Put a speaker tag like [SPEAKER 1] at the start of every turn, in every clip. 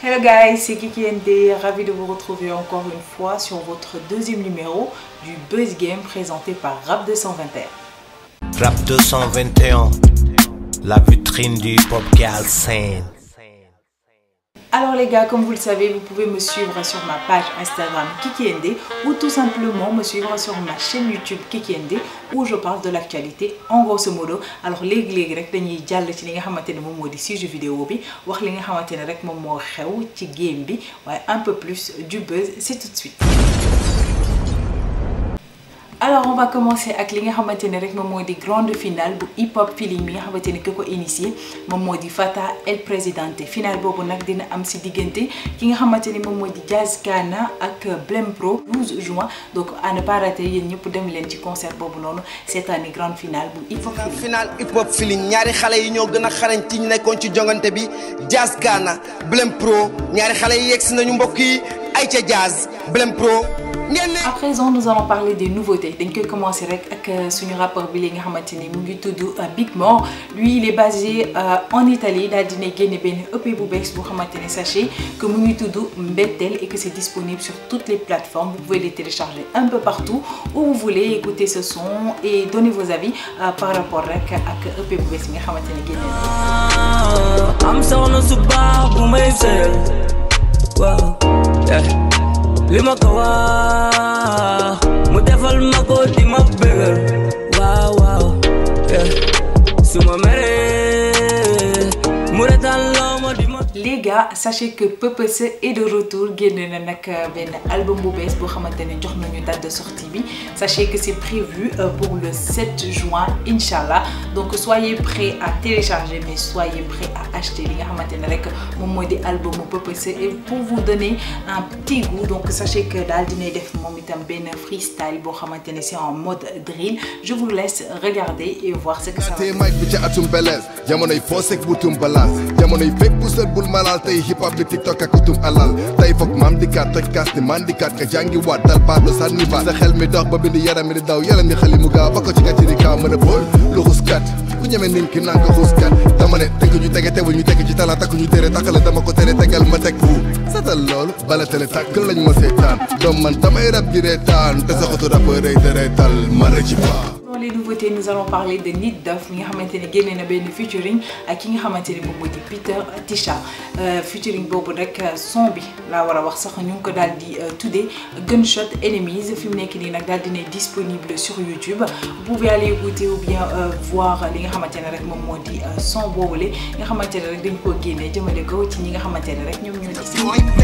[SPEAKER 1] Hello guys, c'est Kiki ND, ravi de vous retrouver encore une fois sur votre deuxième numéro du Buzz Game présenté par Rap 221.
[SPEAKER 2] Rap 221, la vitrine du pop girl scene.
[SPEAKER 1] Alors les gars, comme vous le savez, vous pouvez me suivre sur ma page Instagram Kiki ND ou tout simplement me suivre sur ma chaîne YouTube Kiki ND où je parle de l'actualité en grosso modo. Alors léegi rek dañuy jàll ci li nga xamantene mom modi sujet vidéo bi wax li nga xamantene rek mom mo xew ci game bi waaye un peu plus du buzz, c'est tout de suite. Alors on va commencer avec li nga xamantene rek mom modi grande finale bu hip hop feeling bi nga xamantene ko initié mom modi Fata El Presidente. Finale bobu nak dina am ci diggante ki nga xamantene mom modi Jazz Kana ak Blem Pro 12 juin. Donc à ne pas rater yeen ñep dem len ci concert bobu nonu cette année grande finale bu hip hop feeling.
[SPEAKER 3] Finale hip hop feeling ñaari xalé yi ñoo gëna xarañ ci ñu nekkon ci jongante bi Jazz Kana Blem Pro ñaari xalé yi yex nañu mbokk yi ay ca Jazz Blem Pro. À
[SPEAKER 1] présent, nous allons parler des nouveautés. Donc, on commence avec ce rappeur Billy Big Mo. Lui, il est basé en Italie. Il a dit que sachez que Mbettel et que c'est disponible sur toutes les plateformes. Vous pouvez les télécharger un peu partout où vous voulez. Écouter ce son et donner vos avis par rapport à EP Boubex.
[SPEAKER 4] Lima kawa mu defal mako di ma bëggal waaw waaw suma mere mu retaan loo ma di ma.
[SPEAKER 1] Les gars, sachez que PPC est de retour. Génn na nak ben album bu bees boo xamantene jox nañu date de sortie bi. Sachez que c'est prévu pour le 7 juin inchallah. Donc soyez prêts à télécharger mais soyez prêts à acheter li nga xamantene rek mom moy di album PPC et pour vous donner un petit goût. Donc sachez que dal dinay def mom itam ben freestyle boo xamantene c'est en mode drill. Je vous laisse regarder et voir ce que ça va.
[SPEAKER 5] Malal tay hip hop bi TikTok ak utum alal tay fok mam di kat tok kas ni man di kat ka jangi wat dal parlo sanni ba sa xel mi dox ba bind yaram mi di daw yaram mi xali mu gaaw ba ko ci gàcce di kaaw mën a bool lu xuskat ku ñeme nin ki nanga xuskat dama ne tëgg ñu tege teewul ñu teg ci talent takku ñu tere takkale dama ko tere tegal ma teg bu satal loolu bala tele tàkk lañ ma seetaan doom man damay rab ji reetaan te sa xotu rappeur day tereetal ma rëcc pas.
[SPEAKER 1] Dans les nouveautés, nous allons parler de Nit Doff mi nga xamantene génné na ben featuring ak ki nga xamantene mom modi Peter Tisha. Featuring bobu rek son bi la wara wax sax ñu ko daldi tudé Gunshot Enemies fi mu nekk ni nak daldi né disponible sur YouTube. Vous pouvez aller écouter ou bien voir li nga xamantene rek mom modi son bobu le nga xamantene rek dañ ko génné jëmele ko ci ñi nga xamantene rek ñom ñoo ci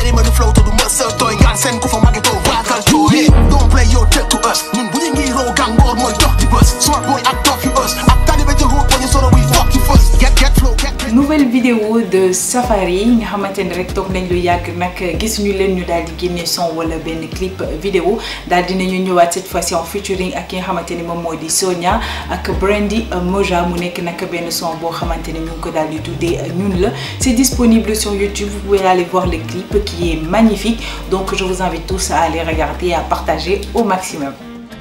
[SPEAKER 6] don't play your trick to us. Ñun bu ñu ngi ro gangor moy dox di bus. Smart boy act off you us. Ak talibé ci route when you sort of we fuck you first. Get flow get.
[SPEAKER 1] Nouvelle vidéo de Safari nga xamantene rek tok nañ lu yag nak gis ñu leen ñu daldi génné son wala ben clip vidéo daldi nañu ñëwaat cette fois-ci en featuring ak ki nga xamantene mom modi Sonia ak Brandy Moja mu nekk nak ben son bo xamantene ñu ko daldi tuddé ñun la. C'est disponible sur YouTube, vous pouvez aller voir le clip qui est magnifique. Donc je vous invite tous à aller regarder et à partager au maximum.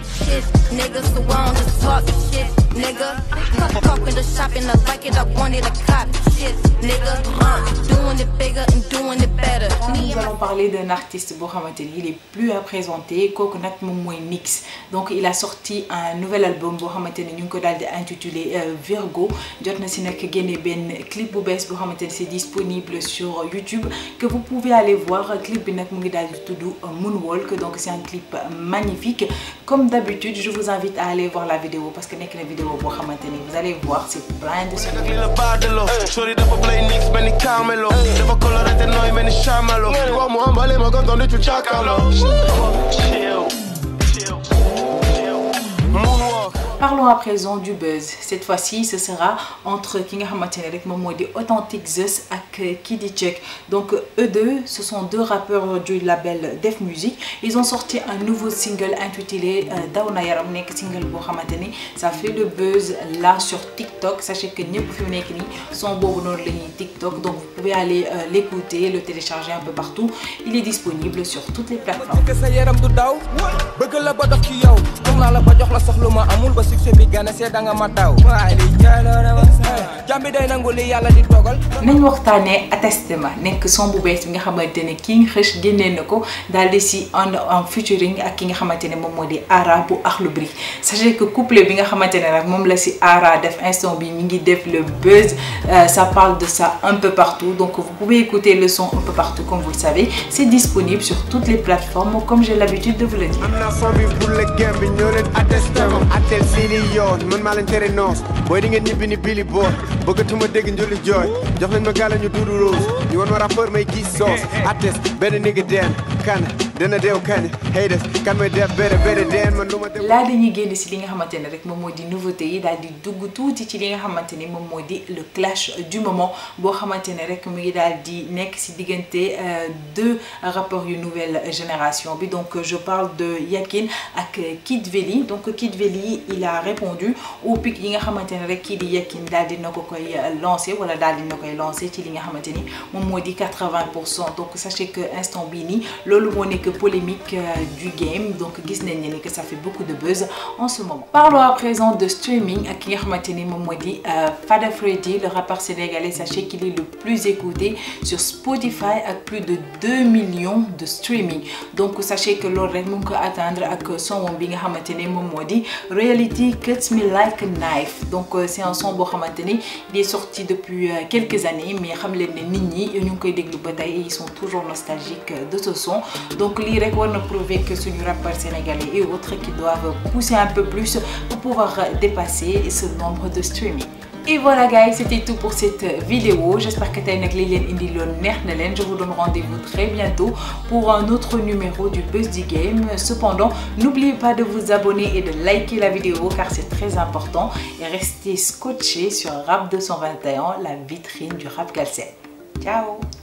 [SPEAKER 1] Nous allons parler d'un artiste boo xamante ni il est plus à présenter kooku nag moom mooy Nix. Donc il a sorti un nouvel album boo xamante ni ñu ngi ko daal di intitulé Virgo jot na si nag génne benn clip bu bees boo xamante ni c'est disponible sur YouTube que vous pouvez aller voir. Clip bi nag mu ngi daal di tudd Moonwalk. Donc c'est un clip magnifique. Comme d'habitude, je vous invite à aller voir la vidéo parce que nekk na vidéo boo xamante ni vous allez voir, c'est plein de choses. Parlons à présent du buzz. Cette fois-ci, ce sera entre ki nga xamantene rek mom modi Authentic Zeus ak Kiddy Check. Donc eux deux, ce sont deux rappeurs du label Def Music. Ils ont sorti un nouveau single intitulé Dawna Yaram nek single bo xamantene ça fait le buzz là sur TikTok. Sachez que ñepp fi nek ni son bobu non lañuy TikTok. Donc vous pouvez aller l'écouter, le télécharger un peu partout. Il est disponible sur toutes les plateformes. nañ waxtaanee attestement nekk son bu bees bi nga xamante ne King Xeuch génnee na ko daal di si en featuring ak ki nga xamante ne moom moo di Ara bu Akhlou Brick. Sachez que couple bi nga xamante ne nag moom la si Ara def instant bi mi ngi def le buzz, ça parle de ça un peu partout, donc vous pouvez écouter le son un peu partout comme vous le savez. C'est disponible sur toutes les plateformes comme j'ai l'habitude de vous le dire.
[SPEAKER 7] bëggatuma dégg njulli jooy jox nañ ma gàlla ñu duudu rose ñu woon ma rappeur may gis soos attes benn nigga deen kan dana deew kañ haters kan may def bere deen man lu ma def
[SPEAKER 1] laa dañuy génn si li nga xamante ne rek moom moo di nouveauté yi daal di dugg tuuti ci li nga xamante ni moom moo di le clash du moment boo xamante ne rek mu ngi daal di nekk si diggante deux rappeurs yu nouvelle génération bi. Donc je parle de Yakin ak Kid Veli. Donc Kid Veli il a répondu au pic yi nga xamante ne rek kii di Yakin daal di na ko koy lancé wala daal di na koy lancé ci li nga xamante ni moom moo di 80%. Donc sachez que instant bii nii loolu moo nekk polémique du game, donc gis nañ ne que ça fait beaucoup de buzz en ce moment. Parlons à présent de streaming ak ki nga xamante ni moom moo di Fada Freddy, le rappeur sénégalais. Sachez qu'il est le plus écouté sur Spotify avec plus de 2 millions de streaming. Donc sachez que loolu rek mu ngi ko atteindre ak son bi nga xamante ni moom moo di Reality Cuts Me Like a Knife. Donc c'est un son boo xamante ni il est sorti depuis quelques années, mais xam leen ne nit ñi ñu ngi koy déglu ba tey, ils sont toujours nostalgiques de ce son. Donc lii rek war na prouver que suñu rappeurs sénégalais et autres qui doivent pousser un peu plus pour pouvoir dépasser ce nombre de streaming. Et voilà guys, c'était tout pour cette vidéo. J'espère que tey nag li leen indi loon neex na leen. Je vous donne rendez-vous très bientôt pour un autre numéro du Buzz du Game. Cependant, n'oubliez pas de vous abonner et de liker la vidéo car c'est très important. Et restez scotchés sur Rap 221, la vitrine du rap galsen. Ciao.